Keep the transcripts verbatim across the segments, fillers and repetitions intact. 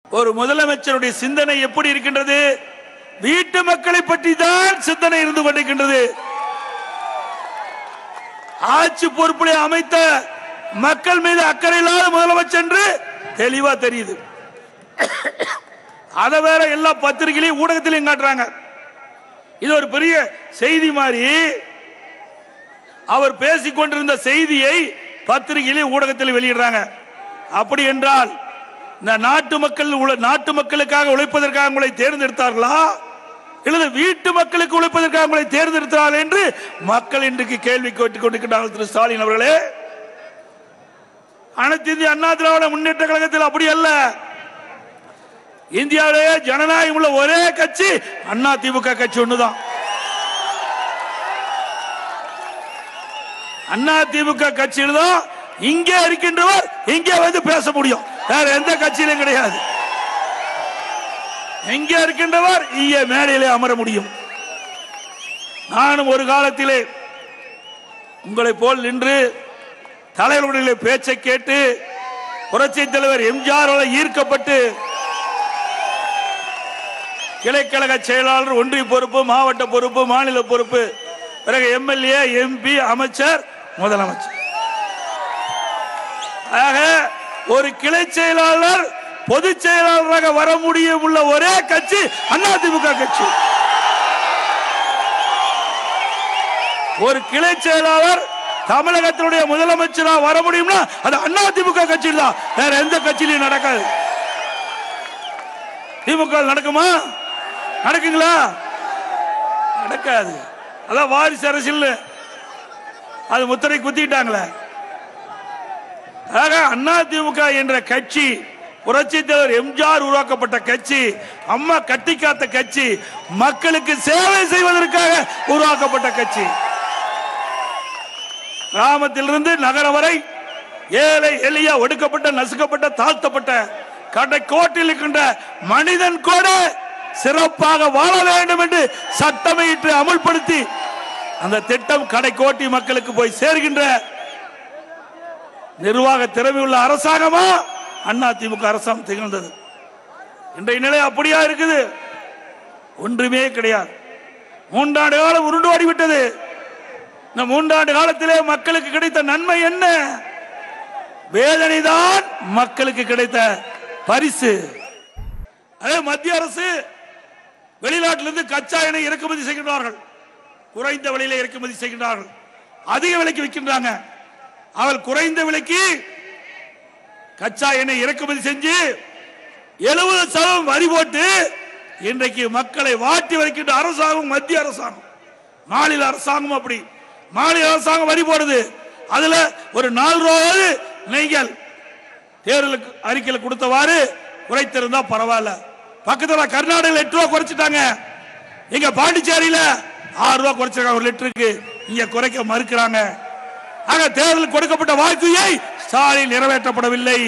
ஒரு முதலமைச்சருடைய சிந்தனை எப்படி இருக்கின்றது? வீட்டு மக்களை பற்றி தான் சிந்தனை இருந்து கொண்டிருக்கின்றது. ஆட்சி பொறுப்பிலே அமைத்த மக்கள் மீது அக்கறை இல்லாத முதலமைச்சர் என்று தெளிவா தெரியுது. அதை வேற எல்லா பத்திரிகையிலும் ஊடகத்திலையும் காட்டுறாங்க. இது ஒரு பெரிய செய்தி மாதிரி. அவர் பேசிக் கொண்டிருந்த செய்தியை பத்திரிகையிலும் ஊடகத்தில் வெளியிடுறாங்க. அப்படி என்றால் இந்த நாட்டு மக்கள் நாட்டு மக்களுக்காக உழைப்பதற்காக உங்களை தேர்ந்தெடுத்தார்களா இல்லது வீட்டு மக்களுக்கு உழைப்பதற்காக உங்களை தேர்ந்தெடுத்தார்கள் என்று மக்கள் இன்றைக்கு கேள்வி கேட்டுக் கொண்டிருக்கிறார்கள். திரு ஸ்டாலின் அவர்களே, அனைத்து இந்திய அண்ணா திராவிட முன்னேற்ற கழகத்தில் அப்படி அல்ல. இந்தியாவிலேயே ஜனநாயகம் உள்ள ஒரே கட்சி அண்ணா திமுக கட்சி ஒண்ணுதான். அண்ணா திமுக கட்சியில் தான் இங்கே இருக்கின்றவர் இங்கே வந்து பேச முடியும். வேற எந்த கட்சியிலும் கிடையாது. எங்கே இருக்கின்றவர் இங்கே மேடையிலே அமர முடியும். நானும் ஒரு காலத்திலே உங்களை போல் நின்று தலைவர்களுடைய பேச்சை கேட்டு புரட்சி தலைவர் எம்ஜிஆர் ஈர்க்கப்பட்டு கிளைக்கழக செயலாளர், ஒன்றிய பொறுப்பு, மாவட்ட பொறுப்பு, மாநில பொறுப்பு, பிறகு எம்எல்ஏ, எம்பி, அமைச்சர், முதலமைச்சர். ஆக ஒரு கிளை செயலாளர் பொதுச் செயலாளராக வர முடியும் உள்ள ஒரே கட்சி அதிமுக கட்சி. ஒரு கிளை செயலாளர் தமிழகத்தினுடைய முதலமைச்சராக வர முடியும்னா அது அதிமுக கட்சி தான். வேற எந்த கட்சியிலும் நடக்காது. திமுக நடக்குமா? நடக்குங்களா? நடக்காது. அதான் வாரிசு அரசியல். அது முத்திரை குத்திட்டாங்களே. ஆக அதிமுக என்ற கட்சி புரட்சி தலைவர் எம்ஜிஆர் உருவாக்கப்பட்ட கட்சி, அம்மா கட்டி காத்த கட்சி, மக்களுக்கு சேவை செய்வதற்காக உருவாக்கப்பட்ட கட்சி. கிராமத்திலிருந்து நகரம் வரை ஏழை எளிய ஒடுக்கப்பட்ட நசுக்கப்பட்ட தாழ்த்தப்பட்ட கடைக்கோட்டில் இருக்கின்ற மனிதன் கூட சிறப்பாக வாழ வேண்டும் என்று சட்டமையிட்டு அமுல்படுத்தி அந்த திட்டம் கடைக்கோட்டி மக்களுக்கு போய் சேர்கின்ற நிர்வாக திறமை உள்ள அரசாங்கமா அதிமுக அரசாங்கம் திகழ்ந்தது. இன்றைய நிலை அப்படியா இருக்குது? ஒன்றுமே கிடையாது. மூன்றாண்டு காலம் உருண்டு ஓடிவிட்டது. இந்த மூன்றாண்டு காலத்திலே மக்களுக்கு கிடைத்த நன்மை என்ன? வேதனை தான் மக்களுக்கு கிடைத்த பரிசு. அதே மத்திய அரசு வெளிநாட்டிலிருந்து கச்சா எண்ணெய் இறக்குமதி செய்கின்றார்கள். குறைந்த விலையில இறக்குமதி செய்கின்றார்கள். அதிக விலைக்கு விற்கின்றாங்க. அவள் குறைந்த விலைக்கு கச்சா எண்ணெய் இறக்குமதி செஞ்சு எழுபது சதவீதம் வரி போட்டு இன்றைக்கு மக்களை வாட்டி வைக்கின்ற அரசாங்கம் மத்திய அரசாங்கம். மாநில அரசாங்கம் அப்படி மாநில அரசாங்கம் வரி போடுது. அதுல ஒரு நாலு ரூபாய் நீங்கள் தேர்தலுக்கு அறிக்கையில் கொடுத்தவாறு குறைத்திருந்தா பரவாயில்ல. பக்கத்துல கர்நாடகா எட்டு ரூபாய் குறைச்சிட்டாங்க. இங்க பாண்டிச்சேரியில ஆறு ரூபாய் குறைச்சிருக்காங்க ஒரு லிட்டருக்கு. இங்க குறைக்க மறுக்கிறாங்க. ஆக தேர்தல் கொடுக்கப்பட்ட வாக்குறுதியை ஸ்டாலின் நிறைவேற்றப்படவில்லை.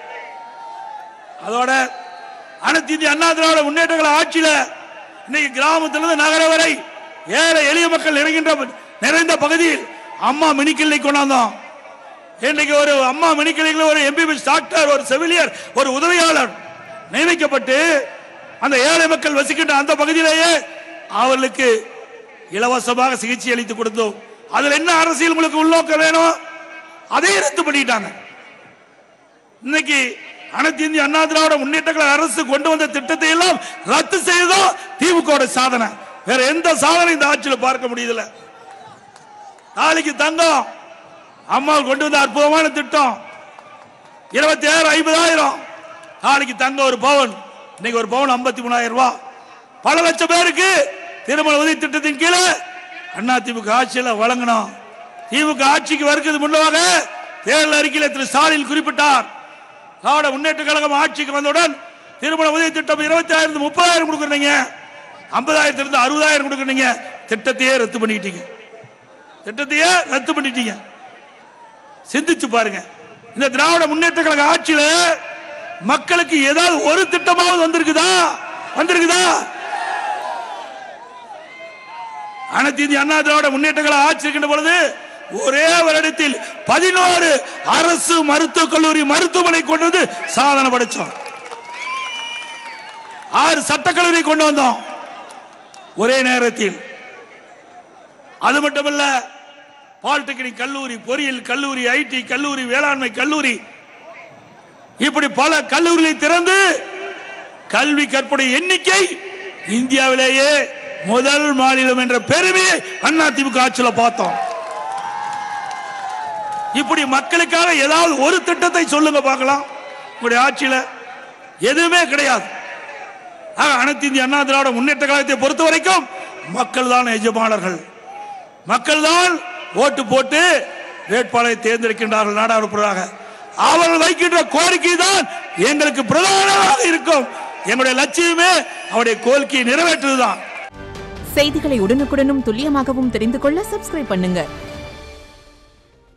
அதோட அனைத்து இந்திய அண்ணா திராவிட முன்னேற்ற கழக ஆட்சியில இன்னைக்கு கிராமத்திலிருந்து நகர வரை ஏழை எளிய மக்கள் நிறைகின்ற நிறைந்த பகுதியில் அம்மா மினி கிளினிக் கொண்டாந்தோம். இன்றைக்கு ஒரு அம்மா மினி கிளினிக்ல ஒரு எம்பிபிஎஸ் டாக்டர், ஒரு செவிலியர், ஒரு உதவியாளர் நியமிக்கப்பட்டு அந்த ஏழை மக்கள் வசிக்கின்ற அந்த பகுதியிலேயே அவர்களுக்கு இலவசமாக சிகிச்சை அளித்து கொடுத்தோம். அதுல என்ன அரசியல் உங்களுக்கு உள்நோக்கம் வேணும்? அதை ரத்து பண்ணிட்டாங்க. இன்னைக்கு அனைத்து இந்திய அண்ணா திராவிட முன்னேற்ற கழக அரசு கொண்டு வந்த திட்டத்தை எல்லாம் ரத்து செய்தோ திமுக சாதனை. வேற எந்த சாதனை இந்த ஆட்சியில் பார்க்க முடியல. நாளைக்கு தங்கம் அம்மா கொண்டு வந்த அற்புதமான திட்டம் இருபத்தி ஆறு ஐம்பதாயிரம். நாளைக்கு தங்கம் ஒரு பவுன், இன்னைக்கு ஒரு பவுன் ஐம்பத்தி மூணாயிரம் ரூபாய். பல லட்சம் பேருக்கு திருமண உதவி திட்டத்தின் கீழே அதிமுக ஆட்சியில் வழங்கணும். திமுக ஆட்சிக்கு வருகிறது முன்னதாக தேர்தல் அறிக்கையில் திரு ஸ்டாலின் குறிப்பிட்டார். திராவிட முன்னேற்ற கழகம் ஆட்சிக்கு வந்தவுடன் திருமண உதவி திட்டம் இருபத்தி ஆயிரத்து முப்பதாயிரம் கொடுக்குறீங்க, ஐம்பதாயிரத்திலிருந்து அறுபதாயிரம் கொடுக்குறீங்க. திட்டத்தையே ரத்து பண்ணிட்டீங்க. திட்டத்தையே ரத்து பண்ணிட்டீங்க. சிந்திச்சு பாருங்க. இந்த திராவிட முன்னேற்ற கழக ஆட்சியில மக்களுக்கு ஏதாவது ஒரு திட்டமாவது வந்திருக்குதா? வந்திருக்குதா? அனைத்து இந்திய அண்ணா திராவிட முன்னேற்ற கழக ஆட்சி இருக்கின்ற பொழுது ஒரே வருடத்தில் பதினோரு அரசு மருத்துவக் கல்லூரி மருத்துவமனை கொண்டு வந்து சாதனை படைச்சோம். ஆறு சட்டக்கல்லூரி கொண்டு வந்தோம் ஒரே நேரத்தில். அது மட்டுமல்ல, பாலிடெக்னிக் கல்லூரி, பொறியியல் கல்லூரி, ஐடி கல்லூரி, வேளாண்மை கல்லூரி, இப்படி பல கல்லூரிகளை திறந்து கல்வி கற்புடைய எண்ணிக்கை இந்தியாவிலேயே முதல் மாநிலம் என்ற பெருமையை அதிமுக ஆட்சியில் பார்த்தோம். இப்படி மக்களுக்காக ஏதாவது ஒரு திட்டத்தை சொல்லுங்க பார்க்கலாம். உங்களுடைய ஆட்சியில எதுவுமே கிடையாது. அனைத்து இந்திய அண்ணா திராவிட முன்னேற்ற கழகத்தை பொறுத்த வரைக்கும் மக்கள் தான் எஜமானர்கள். மக்கள் தான் ஓட்டு போட்டு வேட்பாளரை தேர்ந்தெடுக்கின்றார்கள் நாடாளுமன்றமாக. அவர்கள் வைக்கின்ற கோரிக்கை தான் எங்களுக்கு பிரதானமாக இருக்கும். எங்களுடைய லட்சியமே அவருடைய கோரிக்கையை நிறைவேற்றுவதுதான். செய்திகளை உடனுக்குடனும் துல்லியமாகவும் தெரிந்து கொள்ள சப்ஸ்கிரைப் பண்ணுங்க.